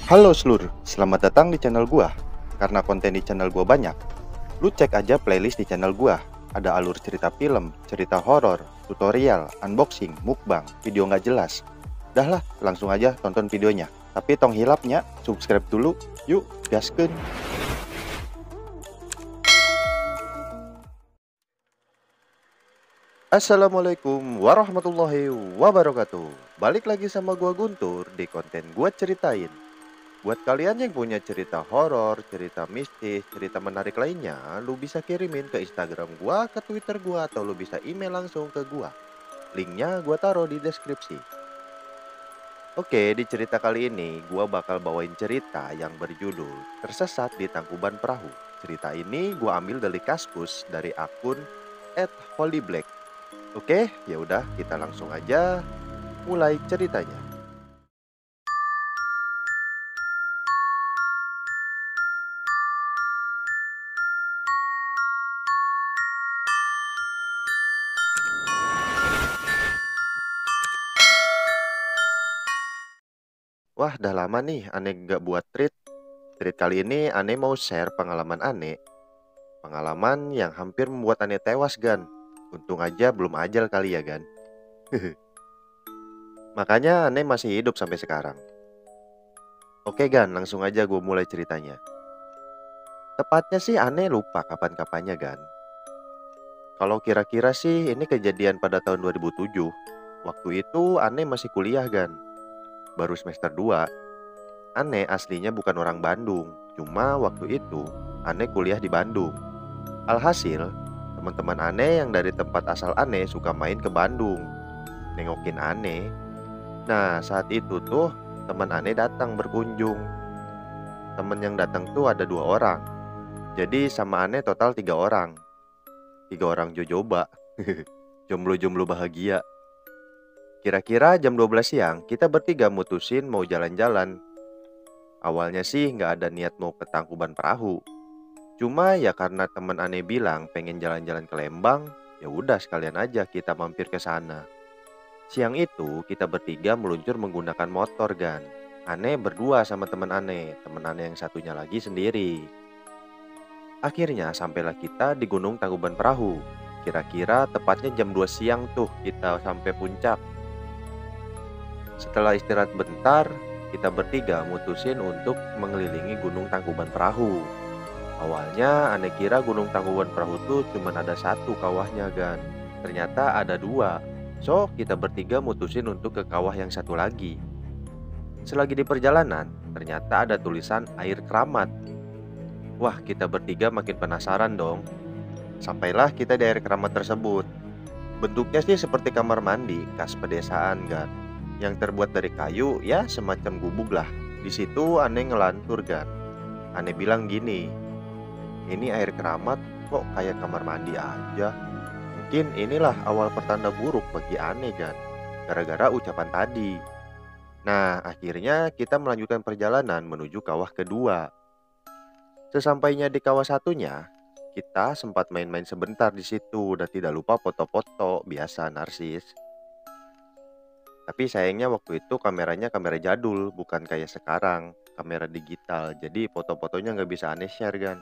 Halo seluruh, selamat datang di channel gua. Karena konten di channel gua banyak, lu cek aja playlist di channel gua. Ada alur cerita film, cerita horor, tutorial, unboxing, mukbang, video nggak jelas. Dah lah, langsung aja tonton videonya. Tapi tong hilapnya, subscribe dulu. Yuk, gaskeun. Assalamualaikum warahmatullahi wabarakatuh. Balik lagi sama gua Guntur di konten gua ceritain. Buat kalian yang punya cerita horor, cerita mistis, cerita menarik lainnya, lu bisa kirimin ke Instagram gua, ke Twitter gua, atau lu bisa email langsung ke gua. Linknya gua taruh di deskripsi. Oke, di cerita kali ini gua bakal bawain cerita yang berjudul Tersesat di Tangkuban Perahu. Cerita ini gua ambil dari Kaskus dari akun @holyblack. Oke, ya udah kita langsung aja mulai ceritanya. Wah, dah lama nih aneh gak buat treat. Treat kali ini aneh mau share pengalaman aneh. Pengalaman yang hampir membuat aneh tewas, Gan. Untung aja belum ajal kali ya, Gan. Makanya aneh masih hidup sampai sekarang. Oke, Gan, langsung aja gue mulai ceritanya. Tepatnya sih aneh lupa kapan-kapannya, Gan. Kalau kira-kira sih ini kejadian pada tahun 2007. Waktu itu aneh masih kuliah, Gan. Baru semester 2. Aneh aslinya bukan orang Bandung. Cuma waktu itu aneh kuliah di Bandung. Alhasil, teman-teman aneh yang dari tempat asal aneh suka main ke Bandung, nengokin aneh. Nah, saat itu tuh teman aneh datang berkunjung. Temen yang datang tuh ada 2 orang. Jadi sama aneh total 3 orang. 3 orang jojoba. Jomblo-jomblo bahagia. Kira-kira jam 12 siang kita bertiga mutusin mau jalan-jalan. Awalnya sih nggak ada niat mau ke Tangkuban Perahu. Cuma ya karena teman aneh bilang pengen jalan-jalan ke Lembang, ya udah sekalian aja kita mampir ke sana. Siang itu kita bertiga meluncur menggunakan motor, Gan. Aneh berdua sama teman aneh yang satunya lagi sendiri. Akhirnya sampailah kita di Gunung Tangkuban Perahu. Kira-kira tepatnya jam 2 siang tuh kita sampai puncak. Setelah istirahat bentar, kita bertiga mutusin untuk mengelilingi Gunung Tangkuban Perahu. Awalnya aneh kira Gunung Tangkuban Perahu tuh cuma ada satu kawahnya, Gan. Ternyata ada 2. So, kita bertiga mutusin untuk ke kawah yang satu lagi. Selagi di perjalanan, ternyata ada tulisan air keramat. Wah, kita bertiga makin penasaran dong. Sampailah kita di air keramat tersebut. Bentuknya sih seperti kamar mandi khas pedesaan, Gan. Yang terbuat dari kayu, ya semacam gubuk lah. Di situ aneh ngelantur, Gan. Aneh bilang gini, ini air keramat kok kayak kamar mandi aja. Mungkin inilah awal pertanda buruk bagi aneh, Gan. Gara-gara ucapan tadi. Nah, akhirnya kita melanjutkan perjalanan menuju kawah kedua. Sesampainya di kawah satunya, kita sempat main-main sebentar di situ dan tidak lupa foto-foto biasa narsis. Tapi sayangnya waktu itu kameranya kamera jadul, bukan kayak sekarang, kamera digital. Jadi foto-fotonya nggak bisa aneh share, Gan.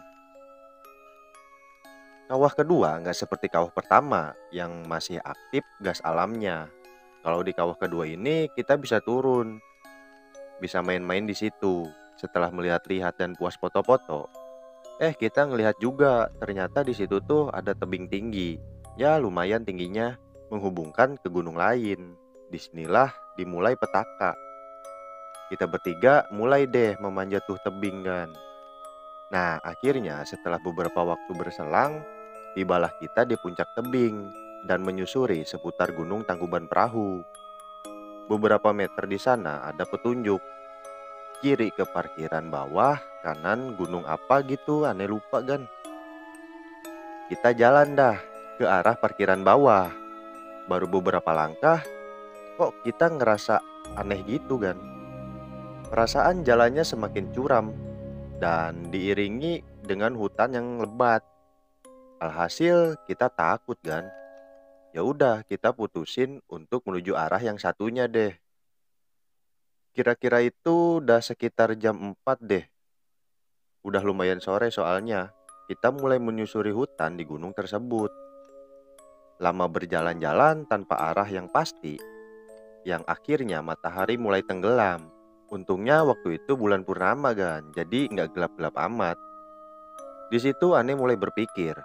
Kawah kedua nggak seperti kawah pertama yang masih aktif gas alamnya. Kalau di kawah kedua ini kita bisa turun, bisa main-main di situ. Setelah melihat-lihat dan puas foto-foto, kita ngelihat juga ternyata di situ tuh ada tebing tinggi. Ya lumayan tingginya, menghubungkan ke gunung lain. Disinilah dimulai petaka. Kita bertiga mulai deh memanjat tuh tebing, kan. Nah, akhirnya setelah beberapa waktu berselang, tibalah kita di puncak tebing dan menyusuri seputar Gunung Tangkuban Perahu. Beberapa meter di sana ada petunjuk. Kiri ke parkiran bawah, kanan gunung apa gitu, aneh lupa, Gan. Kita jalan dah ke arah parkiran bawah. Baru beberapa langkah, kok kita ngerasa aneh gitu, Gan. Perasaan jalannya semakin curam dan diiringi dengan hutan yang lebat. Alhasil kita takut, kan. Ya udah, kita putusin untuk menuju arah yang satunya deh. Kira-kira itu udah sekitar jam 4 deh. Udah lumayan sore soalnya. Kita mulai menyusuri hutan di gunung tersebut. Lama berjalan-jalan tanpa arah yang pasti, yang akhirnya matahari mulai tenggelam. Untungnya waktu itu bulan purnama kan, jadi nggak gelap-gelap amat. Di situ Ane mulai berpikir,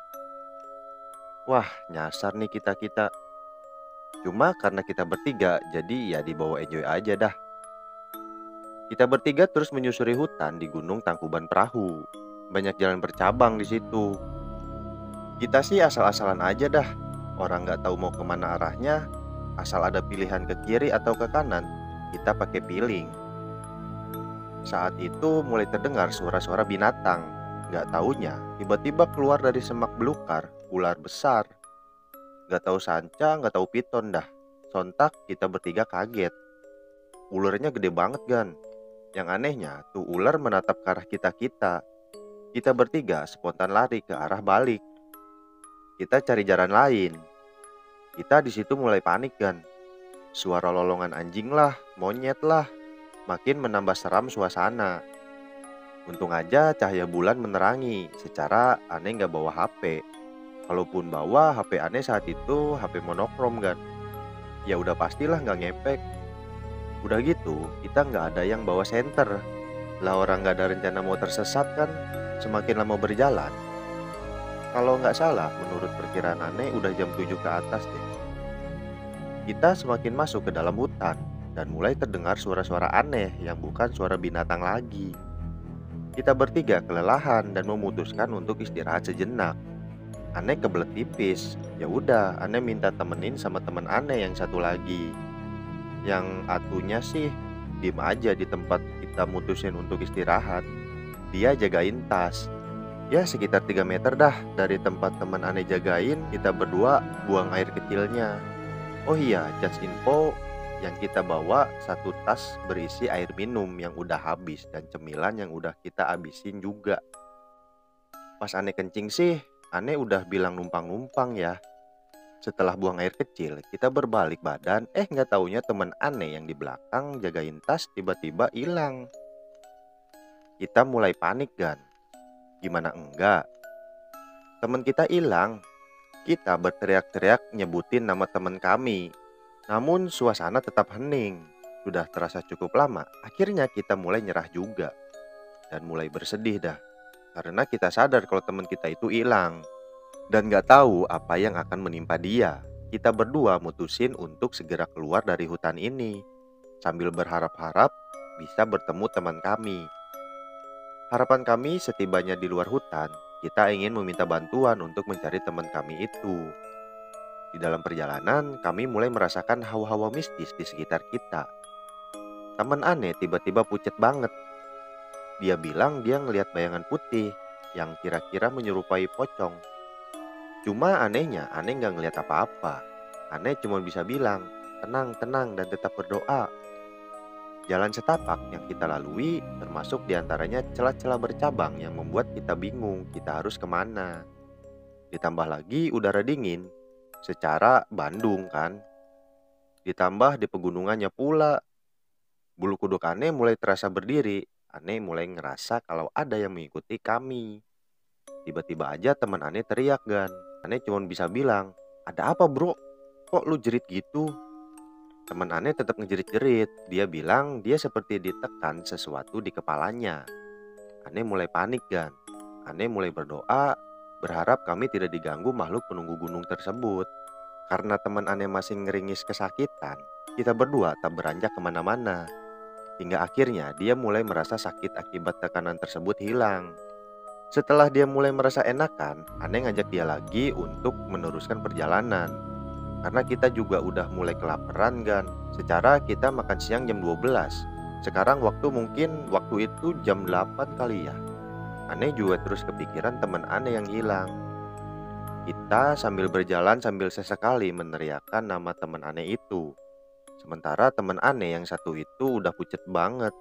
wah nyasar nih kita-kita. Cuma karena kita bertiga, jadi ya dibawa enjoy aja dah. Kita bertiga terus menyusuri hutan di Gunung Tangkuban Perahu. Banyak jalan bercabang di situ. Kita sih asal-asalan aja dah. Orang nggak tahu mau kemana arahnya, asal ada pilihan ke kiri atau ke kanan, kita pakai piling. Saat itu mulai terdengar suara-suara binatang. Nggak taunya, tiba-tiba keluar dari semak belukar, ular besar. Nggak tahu sanca, nggak tahu piton dah. Sontak kita bertiga kaget. Ularnya gede banget kan. Yang anehnya, tuh ular menatap ke arah kita-kita. Kita bertiga spontan lari ke arah balik. Kita cari jalan lain. Kita di situ mulai panik kan. Suara lolongan anjing lah, monyet lah, makin menambah seram suasana. Untung aja cahaya bulan menerangi. Secara aneh nggak bawa HP. Kalaupun bawa HP aneh saat itu HP monokrom kan. Ya udah pastilah nggak ngepek. Udah gitu kita nggak ada yang bawa senter. Lah orang nggak ada rencana mau tersesat kan. Semakin lama berjalan, kalau nggak salah menurut perkiraan aneh udah jam 7 ke atas deh. Kita semakin masuk ke dalam hutan dan mulai terdengar suara-suara aneh yang bukan suara binatang lagi. Kita bertiga kelelahan dan memutuskan untuk istirahat sejenak. Aneh kebelet tipis. Ya udah, aneh minta temenin sama teman aneh yang satu lagi. Yang atunya sih diem aja di tempat kita mutusin untuk istirahat. Dia jagain tas. Ya sekitar 3 meter dah dari tempat teman aneh jagain, kita berdua buang air kecilnya. Oh iya, just info, yang kita bawa satu tas berisi air minum yang udah habis dan cemilan yang udah kita habisin juga. Pas aneh kencing sih, aneh udah bilang numpang-numpang ya. Setelah buang air kecil, kita berbalik badan, nggak taunya teman aneh yang di belakang jagain tas tiba-tiba hilang. Kita mulai panik kan. Gimana enggak? Teman kita hilang. Kita berteriak-teriak nyebutin nama teman kami. Namun suasana tetap hening. Sudah terasa cukup lama, akhirnya kita mulai nyerah juga. Dan mulai bersedih dah. Karena kita sadar kalau teman kita itu hilang. Dan gak tahu apa yang akan menimpa dia. Kita berdua mutusin untuk segera keluar dari hutan ini. Sambil berharap-harap bisa bertemu teman kami. Harapan kami setibanya di luar hutan, kita ingin meminta bantuan untuk mencari teman kami itu. Di dalam perjalanan, kami mulai merasakan hawa-hawa mistis di sekitar kita. Teman aneh tiba-tiba pucet banget. Dia bilang dia ngelihat bayangan putih yang kira-kira menyerupai pocong. Cuma anehnya, aneh nggak ngelihat apa-apa. Aneh cuma bisa bilang, tenang, tenang, dan tetap berdoa. Jalan setapak yang kita lalui termasuk diantaranya celah-celah bercabang yang membuat kita bingung kita harus kemana. Ditambah lagi udara dingin, secara Bandung kan. Ditambah di pegunungannya pula, bulu kuduk aneh mulai terasa berdiri. Aneh mulai ngerasa kalau ada yang mengikuti kami. Tiba-tiba aja teman aneh teriak kan. Aneh cuma bisa bilang, ada apa bro? Kok lu jerit gitu? Teman aneh tetap ngejerit-jerit. Dia bilang dia seperti ditekan sesuatu di kepalanya. Aneh mulai panik kan. Aneh mulai berdoa, berharap kami tidak diganggu makhluk penunggu gunung tersebut. Karena teman aneh masih ngeringis kesakitan, kita berdua tak beranjak kemana-mana. Hingga akhirnya dia mulai merasa sakit akibat tekanan tersebut hilang. Setelah dia mulai merasa enakan, aneh ngajak dia lagi untuk meneruskan perjalanan. Karena kita juga udah mulai kelaparan kan. Secara kita makan siang jam 12. Sekarang waktu itu jam 8 kali ya. Aneh juga terus kepikiran teman aneh yang hilang. Kita sambil berjalan sambil sesekali meneriakkan nama teman aneh itu. Sementara teman aneh yang satu itu udah pucet banget.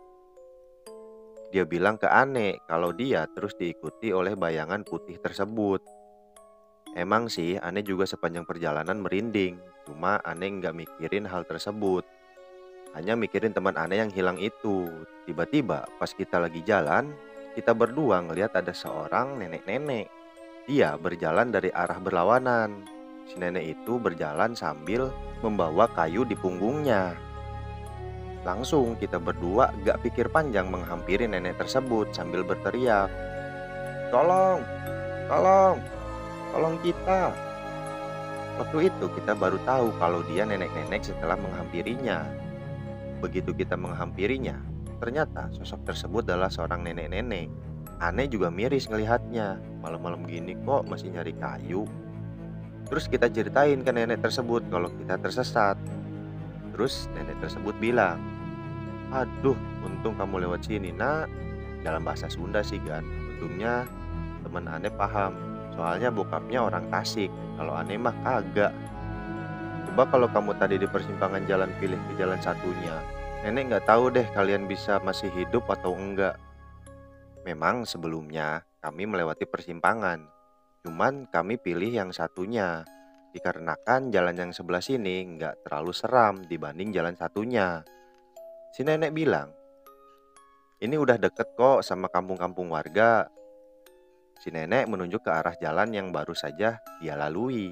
Dia bilang ke aneh kalau dia terus diikuti oleh bayangan putih tersebut. Emang sih aneh juga sepanjang perjalanan merinding. Cuma aneh nggak mikirin hal tersebut. hanya mikirin teman aneh yang hilang itu. Tiba-tiba pas kita lagi jalan, kita berdua ngelihat ada seorang nenek-nenek. Dia berjalan dari arah berlawanan. Si nenek itu berjalan sambil membawa kayu di punggungnya. Langsung kita berdua gak pikir panjang menghampiri nenek tersebut sambil berteriak, "Tolong, tolong, tolong kita!" Waktu itu kita baru tahu kalau dia nenek-nenek setelah menghampirinya. Begitu kita menghampirinya, ternyata sosok tersebut adalah seorang nenek-nenek. Aneh juga miris ngelihatnya, malam-malam gini kok masih nyari kayu. Terus kita ceritain ke nenek tersebut kalau kita tersesat. Terus nenek tersebut bilang, "Aduh, untung kamu lewat sini, Nak." Dalam bahasa Sunda sih kan. Untungnya teman aneh paham. Soalnya bokapnya orang Tasik. Kalau aneh mah kagak. Coba kalau kamu tadi di persimpangan jalan pilih ke jalan satunya. Nenek nggak tahu deh kalian bisa masih hidup atau enggak. Memang sebelumnya kami melewati persimpangan. Cuman kami pilih yang satunya. Dikarenakan jalan yang sebelah sini nggak terlalu seram dibanding jalan satunya. Si nenek bilang, "Ini udah deket kok sama kampung-kampung warga." Si nenek menunjuk ke arah jalan yang baru saja dia lalui.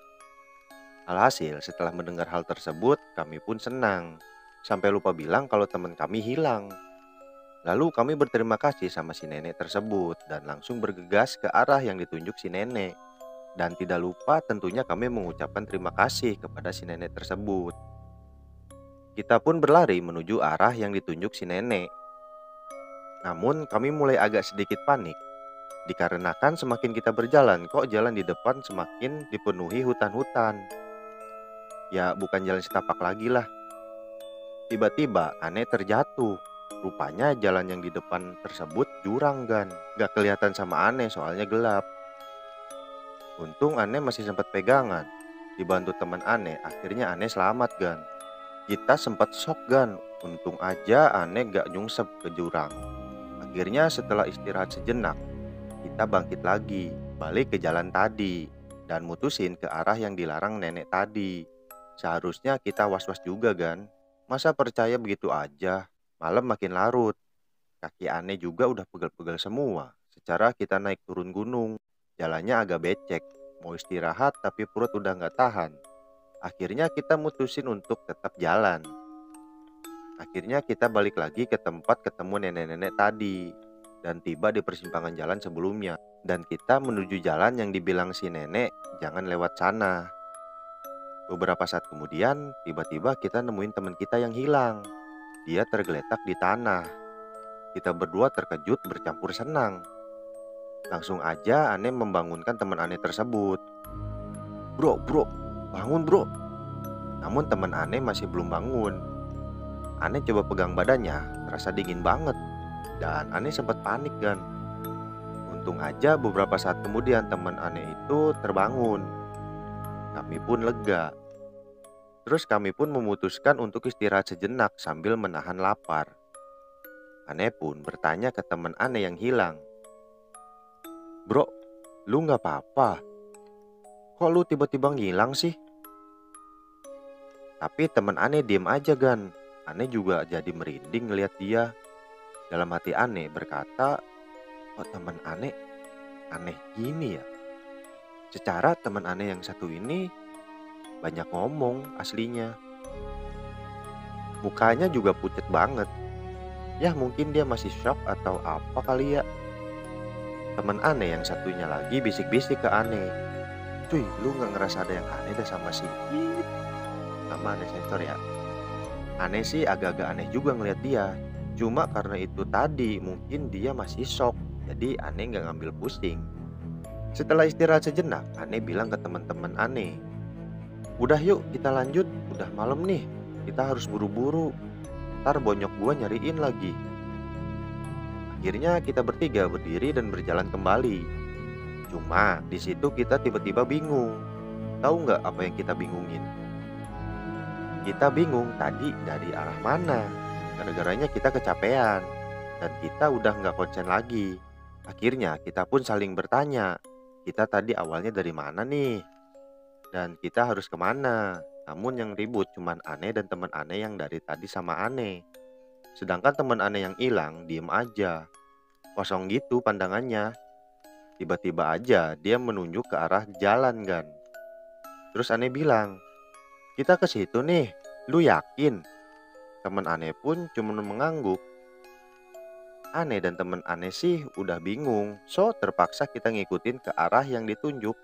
Alhasil, setelah mendengar hal tersebut, kami pun senang. Sampai lupa bilang kalau teman kami hilang. Lalu kami berterima kasih sama si nenek tersebut dan langsung bergegas ke arah yang ditunjuk si nenek. Dan tidak lupa tentunya kami mengucapkan terima kasih kepada si nenek tersebut. Kita pun berlari menuju arah yang ditunjuk si nenek. Namun kami mulai agak sedikit panik. Dikarenakan semakin kita berjalan, kok jalan di depan semakin dipenuhi hutan-hutan. Ya bukan jalan setapak lagi lah. Tiba-tiba aneh terjatuh. Rupanya jalan yang di depan tersebut jurang gan. Gak kelihatan sama aneh soalnya gelap. Untung aneh masih sempat pegangan. Dibantu teman aneh, akhirnya aneh selamat gan. Kita sempat shock gan. Untung aja aneh gak nyungsep ke jurang. Akhirnya setelah istirahat sejenak, kita bangkit lagi, balik ke jalan tadi, dan mutusin ke arah yang dilarang nenek tadi. Seharusnya kita was-was juga kan? Masa percaya begitu aja? Malam makin larut. Kaki aneh juga udah pegel-pegel semua. Secara kita naik turun gunung, jalannya agak becek. Mau istirahat tapi perut udah gak tahan. Akhirnya kita mutusin untuk tetap jalan. Akhirnya kita balik lagi ke tempat ketemu nenek-nenek tadi dan tiba di persimpangan jalan sebelumnya. Dan kita menuju jalan yang dibilang si nenek jangan lewat sana. Beberapa saat kemudian, tiba-tiba kita nemuin teman kita yang hilang. Dia tergeletak di tanah. Kita berdua terkejut bercampur senang. Langsung aja aneh membangunkan teman aneh tersebut. Bro, bangun bro." Namun teman aneh masih belum bangun. Aneh coba pegang badannya, terasa dingin banget. Dan aneh sempat panik kan. Untung aja beberapa saat kemudian teman aneh itu terbangun. Kami pun lega. Terus kami pun memutuskan untuk istirahat sejenak sambil menahan lapar. Aneh pun bertanya ke teman aneh yang hilang, "Bro, lu gak apa-apa? Kok lu tiba-tiba ngilang sih?" Tapi teman aneh diem aja gan. Aneh juga jadi merinding ngeliat dia. Dalam hati aneh berkata, kok teman aneh aneh gini ya? Secara teman aneh yang satu ini banyak ngomong aslinya. Mukanya juga pucet banget. Ya mungkin dia masih shock atau apa kali ya. Teman aneh yang satunya lagi bisik-bisik ke aneh, "Cuy, lu gak ngerasa ada yang aneh dah sama si Ip?" Sama aneh sensor ya. Aneh sih agak-agak aneh juga ngeliat dia. Cuma karena itu tadi mungkin dia masih shock. Jadi aneh gak ngambil pusing. Setelah istirahat sejenak, aneh bilang ke teman-teman aneh, "Udah yuk kita lanjut, udah malam nih. Kita harus buru-buru. Ntar bonyok gua nyariin lagi." Akhirnya kita bertiga berdiri dan berjalan kembali. Cuma di situ kita tiba-tiba bingung. Tahu nggak apa yang kita bingungin? Kita bingung tadi dari arah mana. Gara-garanya kita kecapean dan kita udah nggak konsen lagi. Akhirnya kita pun saling bertanya, kita tadi awalnya dari mana nih? Dan kita harus kemana? Namun yang ribut cuman Ane dan teman Ane yang dari tadi sama Ane. Sedangkan teman Ane yang hilang diem aja, kosong gitu pandangannya. Tiba-tiba aja dia menunjuk ke arah jalan Gan. Terus Ane bilang, kita ke situ nih, lu yakin? Teman Ane pun cuma mengangguk. Ane dan teman Ane sih udah bingung, so terpaksa kita ngikutin ke arah yang ditunjuk.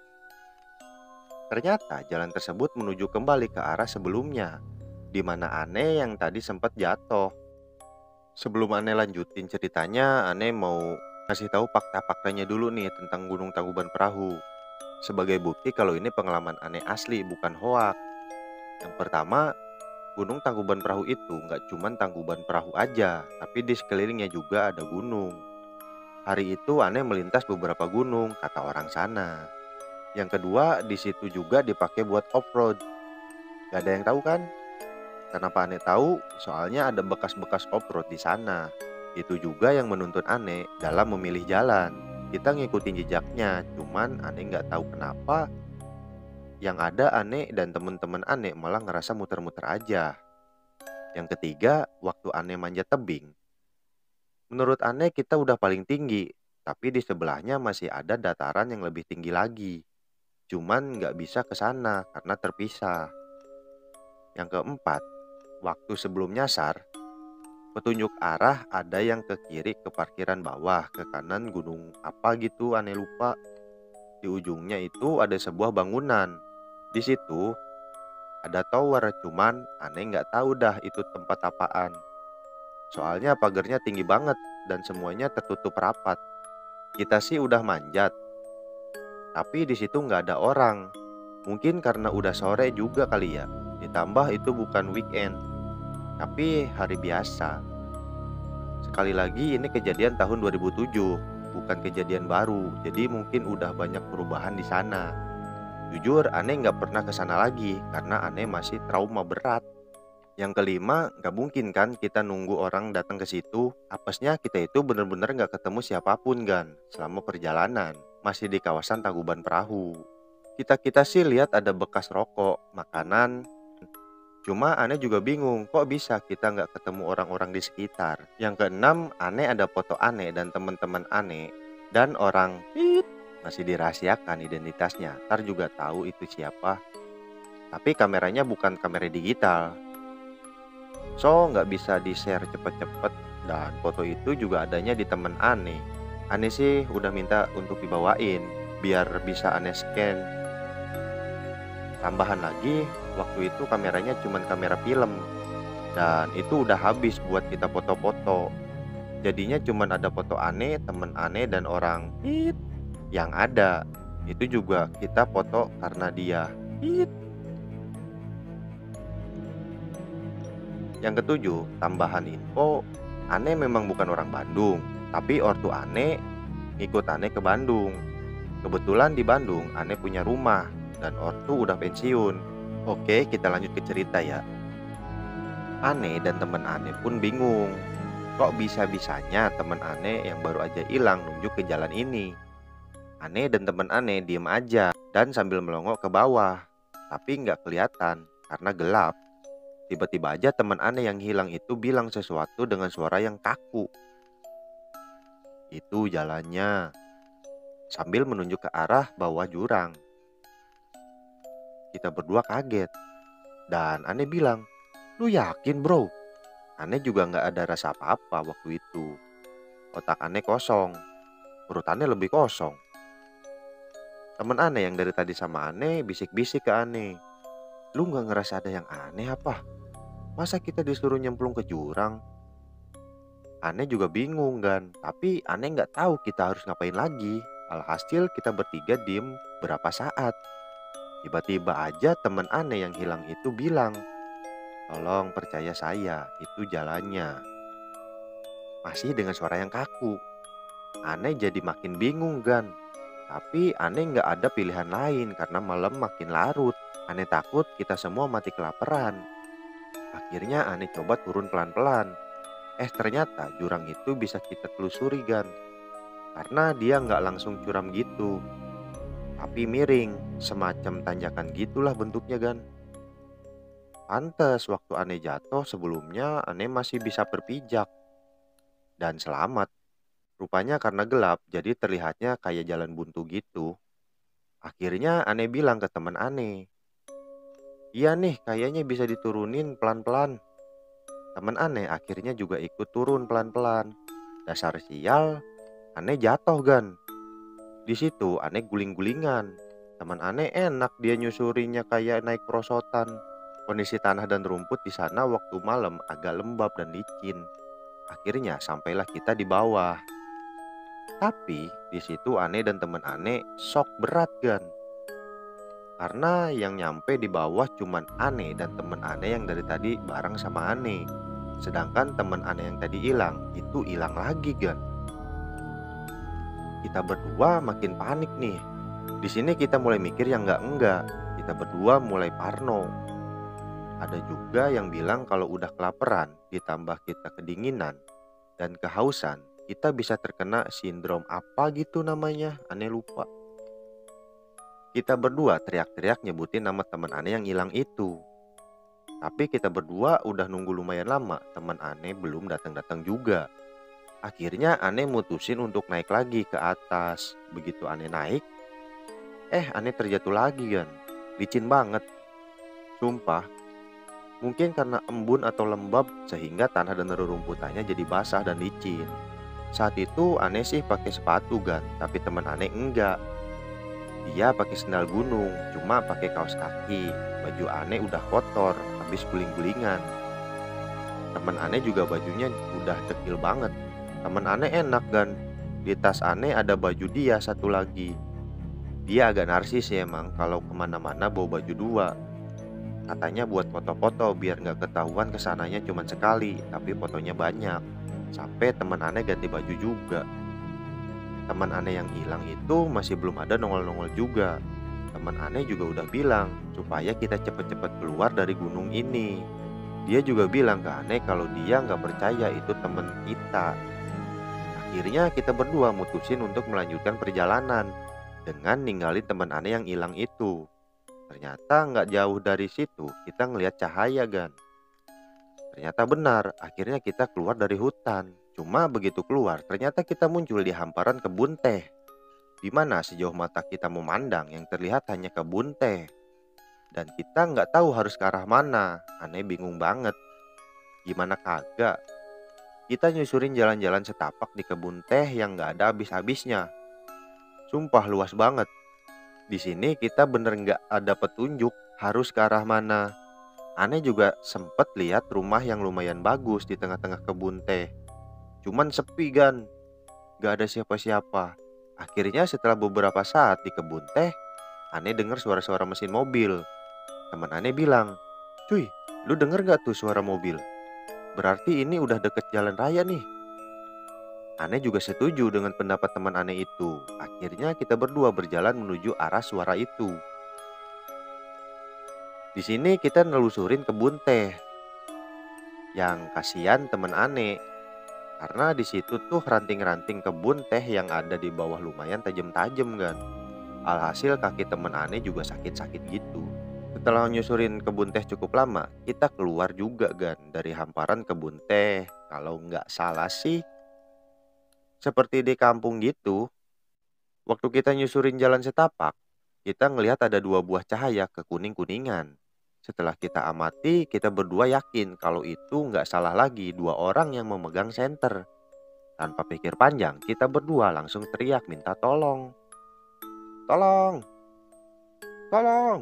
Ternyata jalan tersebut menuju kembali ke arah sebelumnya, di mana Ane yang tadi sempat jatuh. Sebelum Ane lanjutin ceritanya, Ane mau ngasih tahu fakta-faktanya dulu nih tentang Gunung Tangkuban Perahu. Sebagai bukti kalau ini pengalaman Ane asli, bukan hoak. Yang pertama, Gunung Tangkuban Perahu itu nggak cuman Tangkuban Perahu aja, tapi di sekelilingnya juga ada gunung. Hari itu Ane melintas beberapa gunung, kata orang sana. Yang kedua, di situ juga dipakai buat off-road. Gak ada yang tahu kan? Kenapa Ane tahu? Soalnya ada bekas-bekas off-road di sana. Itu juga yang menuntun Ane dalam memilih jalan. Kita ngikutin jejaknya, cuman Ane nggak tahu kenapa. Yang ada Ane dan teman-teman Ane malah ngerasa muter-muter aja. Yang ketiga, waktu Ane manjat tebing. Menurut Ane kita udah paling tinggi, tapi di sebelahnya masih ada dataran yang lebih tinggi lagi. Cuman nggak bisa ke sana karena terpisah. Yang keempat, waktu sebelum nyasar, petunjuk arah ada yang ke kiri ke parkiran bawah, ke kanan gunung apa gitu Ane lupa. Di ujungnya itu ada sebuah bangunan. Di situ ada tower, cuman Ane nggak tahu dah itu tempat apaan. Soalnya pagarnya tinggi banget dan semuanya tertutup rapat. Kita sih udah manjat, tapi di situ nggak ada orang. Mungkin karena udah sore juga kali ya. Ditambah itu bukan weekend, tapi hari biasa. Sekali lagi ini kejadian tahun 2007, bukan kejadian baru. Jadi mungkin udah banyak perubahan di sana. Jujur Ane nggak pernah ke sana lagi karena Ane masih trauma berat. Yang kelima, nggak mungkin kan kita nunggu orang datang ke situ. Apesnya kita itu bener-bener nggak ketemu siapapun kan selama perjalanan. Masih di kawasan Tangkuban Perahu. Kita sih lihat ada bekas rokok, makanan. Cuma Ane juga bingung kok bisa kita nggak ketemu orang-orang di sekitar. Yang keenam, Ane ada foto Ane dan teman-teman Ane. Dan orang masih dirahasiakan identitasnya. Ntar juga tahu itu siapa. Tapi kameranya bukan kamera digital, so nggak bisa di-share cepet-cepet. Dan foto itu juga adanya di temen Ane. Ane sih udah minta untuk dibawain biar bisa Ane scan. Tambahan lagi, waktu itu kameranya cuman kamera film. Dan itu udah habis buat kita foto-foto. Jadinya cuman ada foto Ane, temen Ane, dan orang yang ada. Itu juga kita foto karena dia. Yang ketujuh, tambahan info, Ane memang bukan orang Bandung, tapi ortu Ane ngikut Ane ke Bandung. Kebetulan di Bandung Ane punya rumah dan ortu udah pensiun. Oke, kita lanjut ke cerita ya. Ane dan temen Ane pun bingung. Kok bisa-bisanya temen Ane yang baru aja hilang nunjuk ke jalan ini? Ane dan temen Ane diem aja dan sambil melongok ke bawah. Tapi nggak kelihatan karena gelap. Tiba-tiba aja teman Ane yang hilang itu bilang sesuatu dengan suara yang kaku. Itu jalannya. Sambil menunjuk ke arah bawah jurang. Kita berdua kaget. Dan Ane bilang, lu yakin bro? Ane juga gak ada rasa apa-apa waktu itu. Otak Ane kosong. Perut Ane lebih kosong. Temen Ane yang dari tadi sama Ane bisik-bisik ke Ane. Lu gak ngerasa ada yang aneh apa? Masa kita disuruh nyemplung ke jurang? Ane juga bingung kan, tapi Ane nggak tahu kita harus ngapain lagi. Alhasil kita bertiga diem berapa saat. Tiba-tiba aja temen Ane yang hilang itu bilang, tolong percaya saya, itu jalannya. Masih dengan suara yang kaku. Ane jadi makin bingung kan. Tapi Ane nggak ada pilihan lain karena malam makin larut. Ane takut kita semua mati kelaparan. Akhirnya Ane coba turun pelan-pelan. Ternyata jurang itu bisa kita telusuri kan. Karena dia nggak langsung curam gitu, tapi miring, semacam tanjakan gitulah bentuknya kan. Pantes waktu aneh jatuh sebelumnya aneh masih bisa berpijak dan selamat. Rupanya karena gelap jadi terlihatnya kayak jalan buntu gitu. Akhirnya aneh bilang ke teman aneh, iya nih kayaknya bisa diturunin pelan-pelan. Teman aneh akhirnya juga ikut turun pelan-pelan. Dasar sial, aneh jatuh gan. Di situ aneh guling-gulingan. Teman aneh enak dia nyusurinya kayak naik perosotan. Kondisi tanah dan rumput di sana waktu malam agak lembab dan licin. Akhirnya sampailah kita di bawah. Tapi di situ aneh dan teman aneh sok berat gan. Karena yang nyampe di bawah cuman aneh dan teman aneh yang dari tadi bareng sama aneh. Sedangkan teman aneh yang tadi hilang itu hilang lagi gan. Kita berdua makin panik nih. Di sini kita mulai mikir yang enggak. Kita berdua mulai parno. Ada juga yang bilang kalau udah kelaparan ditambah kita kedinginan dan kehausan, kita bisa terkena sindrom apa gitu namanya, aneh lupa. Kita berdua teriak-teriak nyebutin nama teman aneh yang hilang itu. Tapi kita berdua udah nunggu lumayan lama, teman aneh belum datang-datang juga. Akhirnya aneh mutusin untuk naik lagi ke atas. Begitu aneh naik, aneh terjatuh lagi kan. Licin banget. Sumpah, mungkin karena embun atau lembab sehingga tanah dan rerumputannya jadi basah dan licin. Saat itu aneh sih pakai sepatu kan, tapi teman aneh enggak. Dia pakai sendal gunung, cuma pakai kaos kaki. Baju aneh udah kotor, habis guling-gulingan. Teman aneh juga bajunya udah dekil banget. Teman aneh enak kan, di tas aneh ada baju dia satu lagi. Dia agak narsis ya emang kalau kemana-mana bawa baju dua. Katanya buat foto-foto biar nggak ketahuan kesananya cuma sekali, tapi fotonya banyak. Sampai teman aneh ganti baju juga. Teman aneh yang hilang itu masih belum ada nongol-nongol juga. Teman aneh juga udah bilang supaya kita cepet-cepet keluar dari gunung ini. Dia juga bilang ke aneh kalau dia nggak percaya itu temen kita. Akhirnya kita berdua mutusin untuk melanjutkan perjalanan dengan ninggalin teman aneh yang hilang itu. Ternyata nggak jauh dari situ kita ngelihat cahaya gan. Ternyata benar, akhirnya kita keluar dari hutan. Cuma begitu keluar, ternyata kita muncul di hamparan kebun teh. Di mana sejauh mata kita memandang yang terlihat hanya kebun teh. Dan kita nggak tahu harus ke arah mana. Aneh bingung banget. Gimana kagak? Kita nyusurin jalan-jalan setapak di kebun teh yang nggak ada habis-habisnya. Sumpah luas banget. Di sini kita bener nggak ada petunjuk harus ke arah mana. Aneh juga sempet lihat rumah yang lumayan bagus di tengah-tengah kebun teh. Cuman sepi gan, gak ada siapa-siapa. Akhirnya setelah beberapa saat di kebun teh, aneh dengar suara-suara mesin mobil. Teman aneh bilang, cuy, lu denger gak tuh suara mobil? Berarti ini udah deket jalan raya nih. Aneh juga setuju dengan pendapat teman aneh itu. Akhirnya kita berdua berjalan menuju arah suara itu. Di sini kita nelusurin kebun teh. Yang kasihan teman aneh. Karena di situ tuh ranting-ranting kebun teh yang ada di bawah lumayan tajam-tajam kan. Alhasil kaki temen aneh juga sakit-sakit gitu. Setelah nyusurin kebun teh cukup lama, kita keluar juga kan dari hamparan kebun teh. Kalau nggak salah sih, seperti di kampung gitu. Waktu kita nyusurin jalan setapak, kita ngelihat ada dua buah cahaya kekuning-kuningan. Setelah kita amati, kita berdua yakin kalau itu nggak salah lagi dua orang yang memegang senter. Tanpa pikir panjang, kita berdua langsung teriak minta tolong. Tolong! Tolong!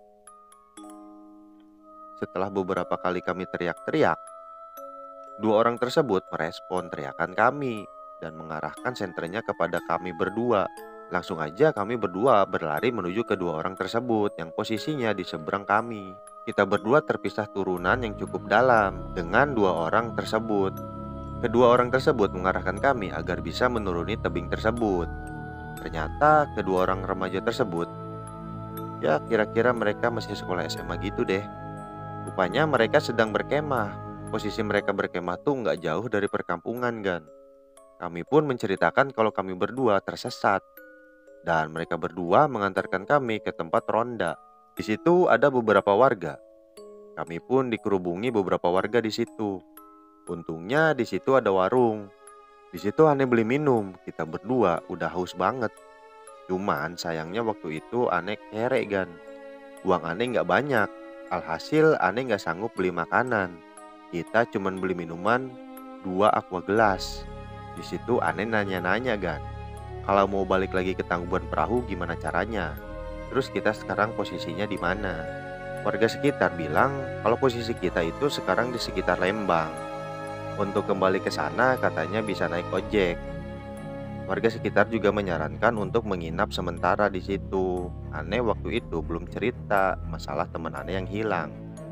Setelah beberapa kali kami teriak-teriak, dua orang tersebut merespon teriakan kami dan mengarahkan senternya kepada kami berdua. Langsung aja kami berdua berlari menuju kedua orang tersebut yang posisinya di seberang kami. Kita berdua terpisah turunan yang cukup dalam dengan dua orang tersebut. Kedua orang tersebut mengarahkan kami agar bisa menuruni tebing tersebut. Ternyata kedua orang remaja tersebut, ya kira-kira mereka masih sekolah SMA gitu deh. Rupanya mereka sedang berkemah. Posisi mereka berkemah tuh nggak jauh dari perkampungan kan. Kami pun menceritakan kalau kami berdua tersesat. Dan mereka berdua mengantarkan kami ke tempat ronda. Di situ ada beberapa warga. Kami pun dikerubungi beberapa warga di situ. Untungnya di situ ada warung. Di situ aneh beli minum. Kita berdua udah haus banget. Cuman sayangnya waktu itu aneh kere gan. Uang aneh nggak banyak. Alhasil aneh nggak sanggup beli makanan. Kita cuman beli minuman 2 aqua gelas. Di situ aneh nanya-nanya gan, kalau mau balik lagi ke Tangkuban Perahu gimana caranya? Terus kita sekarang posisinya di mana? Warga sekitar bilang kalau posisi kita itu sekarang di sekitar Lembang. Untuk kembali ke sana katanya bisa naik ojek. Warga sekitar juga menyarankan untuk menginap sementara di situ. Aneh waktu itu belum cerita masalah teman aneh yang hilang.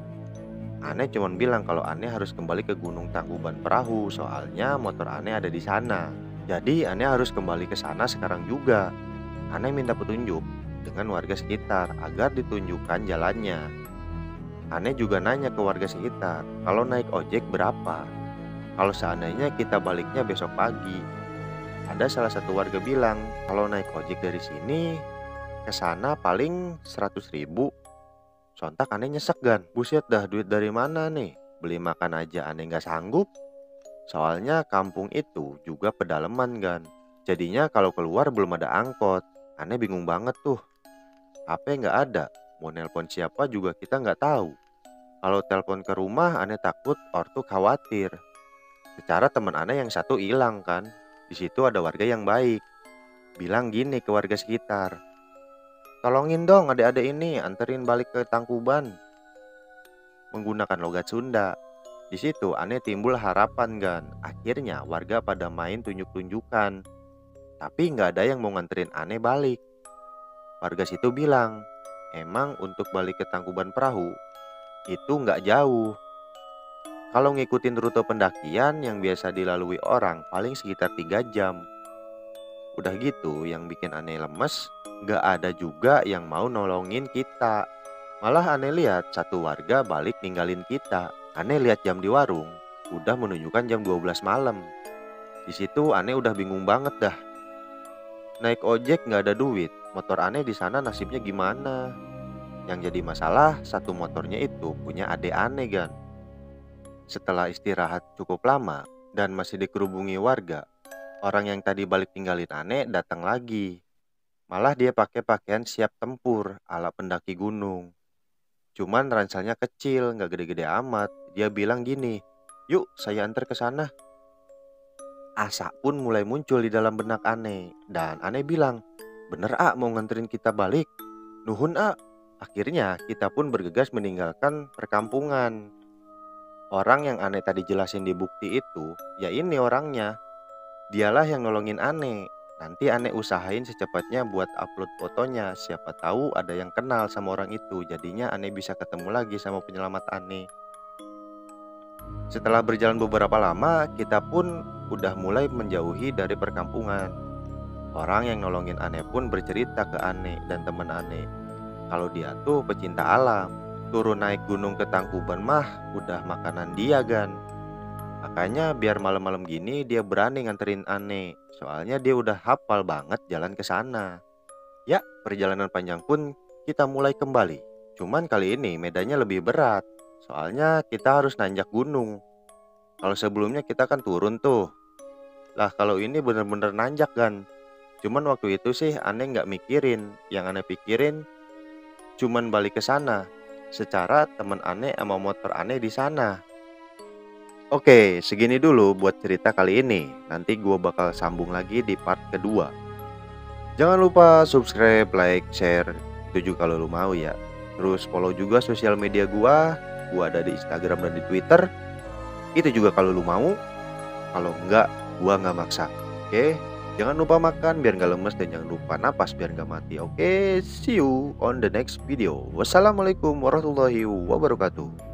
Aneh cuma bilang kalau aneh harus kembali ke Gunung Tangkuban Perahu, soalnya motor aneh ada di sana. Jadi aneh harus kembali ke sana sekarang juga. Aneh minta petunjuk dengan warga sekitar agar ditunjukkan jalannya. Aneh juga nanya ke warga sekitar, kalau naik ojek berapa? Kalau seandainya kita baliknya besok pagi. Ada salah satu warga bilang, kalau naik ojek dari sini ke sana paling 100.000. Sontak aneh nyesek gan, buset dah duit dari mana nih? Beli makan aja aneh nggak sanggup. Soalnya kampung itu juga pedalaman gan. Jadinya kalau keluar belum ada angkot. Aneh bingung banget tuh. HP nggak ada, mau nelpon siapa juga kita nggak tahu. Kalau telepon ke rumah aneh takut ortu khawatir. Secara teman aneh yang satu hilang kan. Di situ ada warga yang baik. Bilang gini ke warga sekitar, tolongin dong adik-adik ini anterin balik ke Tangkuban. Menggunakan logat Sunda. Di situ aneh timbul harapan gan. Akhirnya warga pada main tunjuk-tunjukkan. Tapi nggak ada yang mau nganterin aneh balik. Warga situ bilang, emang untuk balik ke Tangkuban Perahu itu nggak jauh. Kalau ngikutin rute pendakian yang biasa dilalui orang paling sekitar 3 jam. Udah gitu yang bikin aneh lemes, nggak ada juga yang mau nolongin kita. Malah aneh lihat satu warga balik ninggalin kita. Aneh lihat jam di warung, udah menunjukkan jam 12 malam. Di situ aneh udah bingung banget dah. Naik ojek nggak ada duit, motor aneh di sana nasibnya gimana? Yang jadi masalah satu motornya itu punya adik aneh gan. Setelah istirahat cukup lama dan masih dikerubungi warga, orang yang tadi balik tinggalin aneh datang lagi. Malah dia pakai pakaian siap tempur ala pendaki gunung. Cuman ranselnya kecil, nggak gede-gede amat. Dia bilang gini, yuk saya antar ke sana. Asa pun mulai muncul di dalam benak aneh. Dan aneh bilang, bener mau nganterin kita balik? Nuhun Akhirnya kita pun bergegas meninggalkan perkampungan. Orang yang aneh tadi jelasin di bukti itu, ya ini orangnya. Dialah yang nolongin aneh. Nanti aneh usahain secepatnya buat upload fotonya. Siapa tahu ada yang kenal sama orang itu. Jadinya aneh bisa ketemu lagi sama penyelamat aneh. Setelah berjalan beberapa lama, kita pun udah mulai menjauhi dari perkampungan. Orang yang nolongin aneh pun bercerita ke aneh dan teman aneh, kalau dia tuh pecinta alam. Turun naik gunung ke Tangkuban mah udah makanan dia gan. Makanya biar malam-malam gini dia berani nganterin aneh. Soalnya dia udah hafal banget jalan ke sana. Ya, perjalanan panjang pun kita mulai kembali. Cuman kali ini medannya lebih berat. Soalnya kita harus nanjak gunung. Kalau sebelumnya kita kan turun tuh. Lah kalau ini bener-bener nanjak kan. Cuman waktu itu sih aneh nggak mikirin. Yang aneh pikirin cuman balik ke sana. Secara teman aneh sama motor aneh di sana. Oke, segini dulu buat cerita kali ini. Nanti gua bakal sambung lagi di part kedua. Jangan lupa subscribe, like, share. Itu juga kalau lu mau ya. Terus follow juga sosial media gua. Gua ada di Instagram dan di Twitter. Itu juga kalau lu mau. Kalau enggak, gua nggak maksa. Oke, jangan lupa makan biar nggak lemes dan jangan lupa napas biar nggak mati. Oke, see you on the next video. Wassalamualaikum warahmatullahi wabarakatuh.